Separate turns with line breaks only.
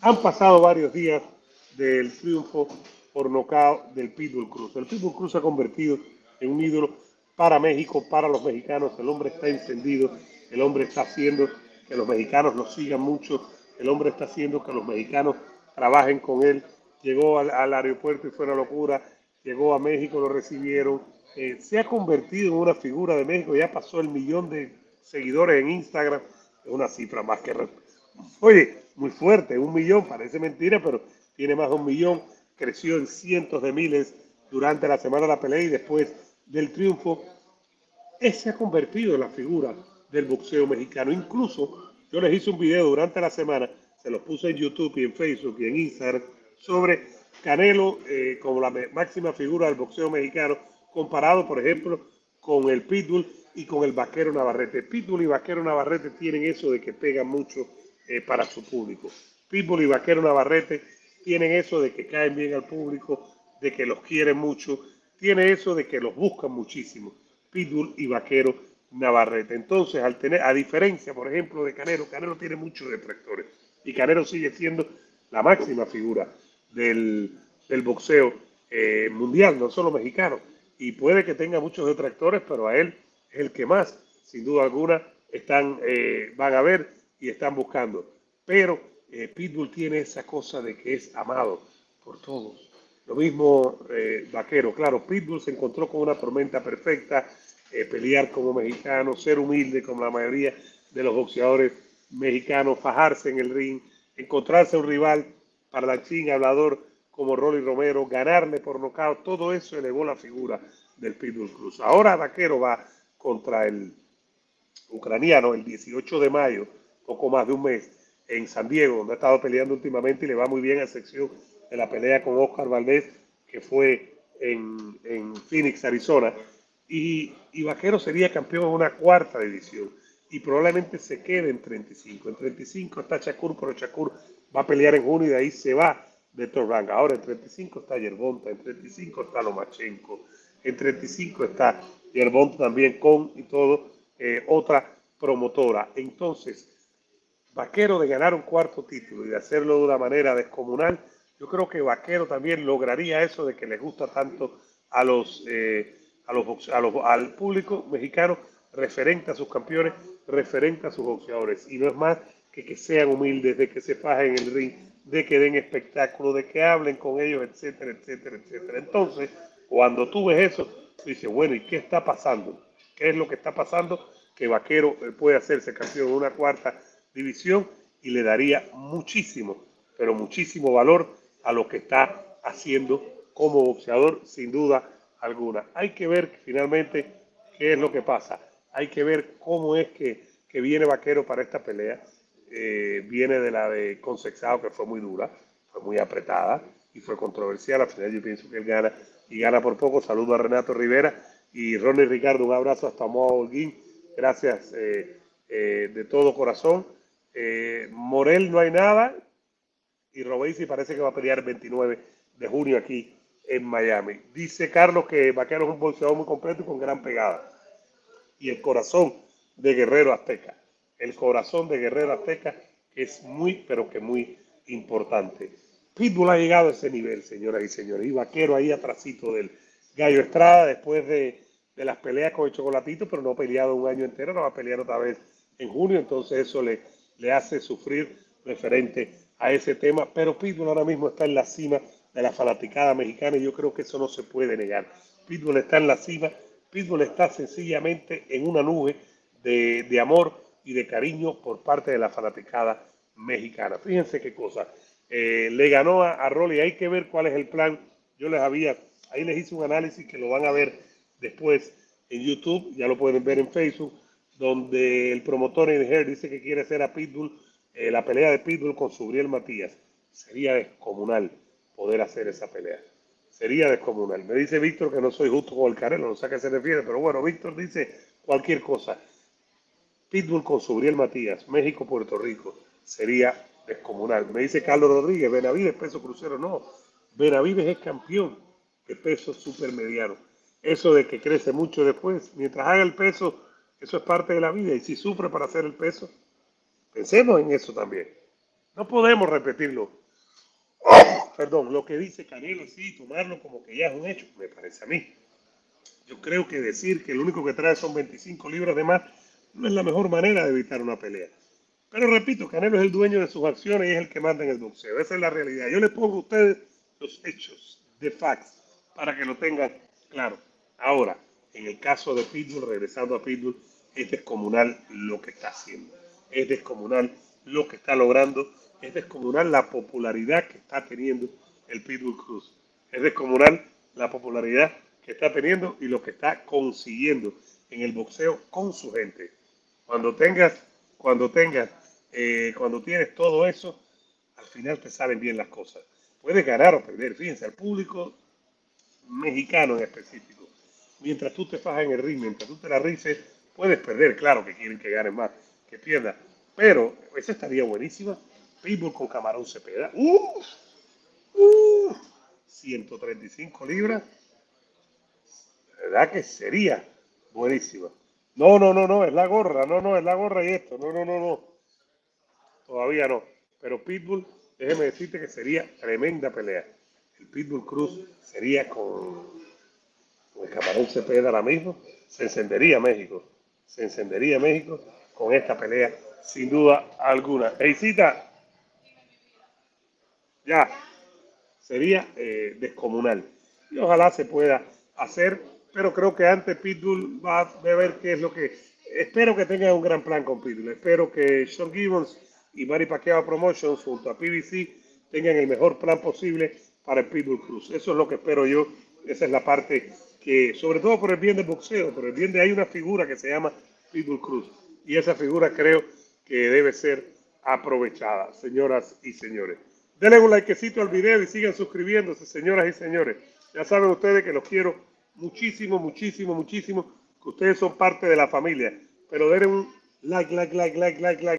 Han pasado varios días del triunfo por nocaut del Pitbull Cruz. El Pitbull Cruz se ha convertido en un ídolo para México, para los mexicanos. El hombre está encendido, el hombre está haciendo que los mexicanos lo sigan mucho, el hombre está haciendo que los mexicanos trabajen con él. Llegó al aeropuerto y fue una locura, llegó a México, lo recibieron, se ha convertido en una figura de México, ya pasó el 1.000.000 de seguidores en Instagram, es una cifra más que... Oye, muy fuerte, 1.000.000, parece mentira, pero tiene más de 1.000.000, creció en cientos de miles durante la semana de la pelea y después del triunfo, se ha convertido en la figura del boxeo mexicano. Incluso yo les hice un video durante la semana, se los puse en YouTube y en Facebook y en Instagram, sobre Canelo como la máxima figura del boxeo mexicano, comparado, por ejemplo, con el Pitbull y con el Vaquero Navarrete. Pitbull y Vaquero Navarrete tienen eso de que pegan mucho para su público. Pitbull y Vaquero Navarrete tienen eso de que caen bien al público, de que los quieren mucho, tiene eso de que los buscan muchísimo. Pitbull y Vaquero Navarrete. Entonces, al tener, a diferencia, por ejemplo, de Canelo, Canelo tiene muchos detractores y Canelo sigue siendo la máxima figura del boxeo mundial, no solo mexicano. Y puede que tenga muchos detractores, pero a él es el que más, sin duda alguna, van a ver y están buscando. Pero Pitbull tiene esa cosa de que es amado por todos. Lo mismo Vaquero, claro, Pitbull se encontró con una tormenta perfecta, pelear como mexicano, ser humilde como la mayoría de los boxeadores mexicanos, fajarse en el ring, encontrarse un rival parlachín, hablador como Rolly Romero, ganarle por nocaut, todo eso elevó la figura del Pitbull Cruz. Ahora Vaquero va contra el ucraniano el 18 de mayo, poco más de un mes, en San Diego, donde ha estado peleando últimamente y le va muy bien a excepción de la pelea con Oscar Valdez, que fue en Phoenix, Arizona. Y Vaquero sería campeón en una cuarta división y probablemente se quede en 35. En 35 está Shakur, pero Shakur va a pelear en junio y de ahí se va de top rank. Ahora en 35 está Yerbonta, en 35 está Lomachenko, en 35 está Yerbonta también con y todo otra promotora. Entonces, Vaquero de ganar un cuarto título y de hacerlo de una manera descomunal, yo creo que Vaquero también lograría eso de que les gusta tanto a al público mexicano referente a sus campeones, referente a sus boxeadores. Y no es más que sean humildes, de que se fajen en el ring, de que den espectáculo, de que hablen con ellos, etcétera, etcétera, etcétera. Entonces, cuando tú ves eso, tú dices, bueno, ¿y qué está pasando? ¿Qué es lo que está pasando? Que Vaquero puede hacerse campeón en una cuarta división y le daría muchísimo, pero muchísimo valor a lo que está haciendo como boxeador, sin duda alguna. Hay que ver finalmente qué es lo que pasa. Hay que ver cómo es que viene Vaquero para esta pelea. Viene de la de Consexado, que fue muy dura, fue muy apretada y fue controversial. Al final yo pienso que él gana y gana por poco. Saludo a Renato Rivera y Ronnie Ricardo. Un abrazo hasta Moa Holguín. Gracias de todo corazón. Morel no hay nada y Robesi parece que va a pelear el 29 de junio aquí en Miami. Dice Carlos que Vaquero es un boxeador muy completo y con gran pegada. Y el corazón de Guerrero Azteca. El corazón de Guerrero Azteca es muy, pero que muy importante. Pitbull ha llegado a ese nivel, señoras y señores. Y Vaquero ahí atrásito del Gallo Estrada después de las peleas con el Chocolatito, pero no ha peleado un año entero, no va a pelear otra vez en junio, entonces eso le hace sufrir referente a ese tema, pero Pitbull ahora mismo está en la cima de la fanaticada mexicana y yo creo que eso no se puede negar. Pitbull está en la cima, Pitbull está sencillamente en una nube de amor y de cariño por parte de la fanaticada mexicana. Fíjense qué cosa. Le ganó a Rolly, hay que ver cuál es el plan. Ahí les hice un análisis que lo van a ver después en YouTube, ya lo pueden ver en Facebook, donde el promotor Eddie dice que quiere hacer a Pitbull, la pelea de Pitbull con Subriel Matías. Sería descomunal poder hacer esa pelea. Sería descomunal. Me dice Víctor que no soy justo con el Canelo, no sé a qué se refiere, pero bueno, Víctor dice cualquier cosa. Pitbull con Subriel Matías, México, Puerto Rico, sería descomunal. Me dice Carlos Rodríguez, Benavides, peso crucero, no. Benavides es campeón de peso supermediano. Eso de que crece mucho después, mientras haga el peso, eso es parte de la vida. Y si sufre para hacer el peso, pensemos en eso también. No podemos repetirlo. Perdón, lo que dice Canelo, sí, tomarlo como que ya es un hecho, me parece a mí. Yo creo que decir que lo único que trae son 25 libras de más no es la mejor manera de evitar una pelea. Pero repito, Canelo es el dueño de sus acciones y es el que manda en el boxeo. Esa es la realidad. Yo les pongo a ustedes los hechos de facts para que lo tengan claro. Ahora, en el caso de Pitbull, regresando a Pitbull, es descomunal lo que está haciendo. Es descomunal lo que está logrando. Es descomunal la popularidad que está teniendo el Pitbull Cruz. Es descomunal la popularidad que está teniendo y lo que está consiguiendo en el boxeo con su gente. Cuando tengas, cuando tengas, cuando tienes todo eso, al final te salen bien las cosas. Puedes ganar o perder, fíjense, al público mexicano en específico. Mientras tú te fajas en el ring, mientras tú te la rifes, puedes perder, claro que quieren que ganes más, que pierdas. Pero esa estaría buenísima. Pitbull con Camarón Cepeda. 135 libras. ¿Verdad que sería buenísima? No, no, no, no, es la gorra, no, no, es la gorra y esto, no, no, no, no, todavía no. Pero Pitbull, déjeme decirte que sería tremenda pelea. El Pitbull Cruz sería con el Camarón Cepeda ahora mismo, se encendería México, con esta pelea, sin duda alguna. Eisita, ya, sería descomunal. Y ojalá se pueda hacer, pero creo que antes Pitbull va a ver qué es lo que... Espero que tenga un gran plan con Pitbull. Espero que Sean Gibbons y Manny Pacquiao Promotions junto a PBC tengan el mejor plan posible para el Pitbull Cruz. Eso es lo que espero yo. Esa es la parte que, sobre todo por el bien del boxeo, por el bien de hay una figura que se llama Pitbull Cruz. Y esa figura creo que debe ser aprovechada, señoras y señores. Denle un likecito al video y sigan suscribiéndose, señoras y señores. Ya saben ustedes que los quiero muchísimo, muchísimo, muchísimo, que ustedes son parte de la familia. Pero denle un like.